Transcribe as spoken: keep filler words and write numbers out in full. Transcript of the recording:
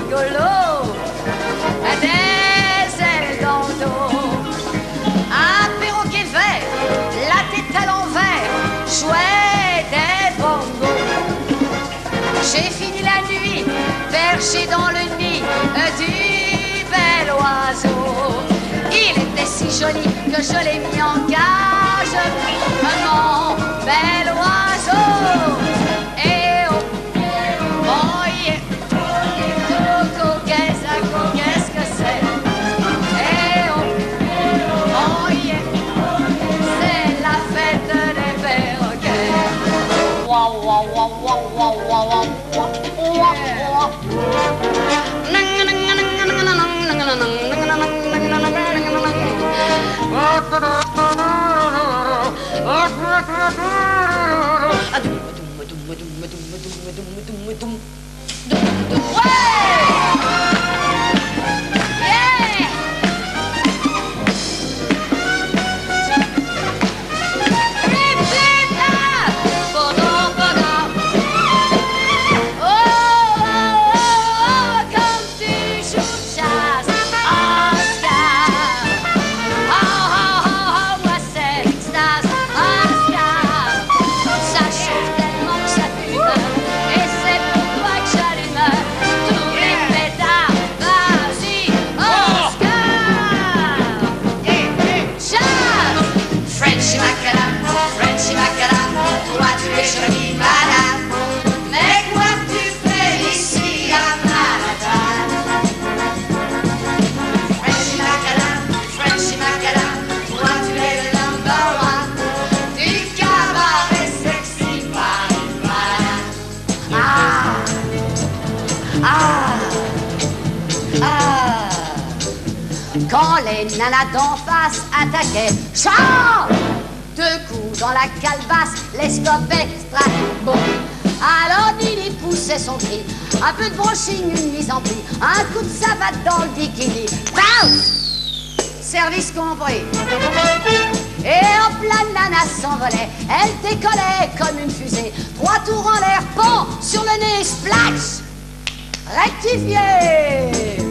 rigolo, des ailes dans le dos, un perroquet vert, la tête à l'envers, jouait des bongos. J'ai fini la nuit, perché dans le nid du bel oiseau. Il était si joli que je l'ai mis en cage, mon bel oiseau. Et oh, oh yeah, coco, qu'est-ce qu'est-ce que c'est? Et oh, oh yeah, c'est la fête des perroquets. Wow, wow, wow, wow, wow, wow, wow, wow, wow. Quand les nanas d'en face attaquaient, chant, deux coups dans la calebasse, les scopes extra bon. Alors Nini poussait son cri, un peu de brushing, une mise en pli, un coup de savate dans le bikini. Bounce, service compris. Et en plein nana s'envolait, elle décollait comme une fusée. Trois tours en l'air, pan, sur le nez, splash. Rectifié.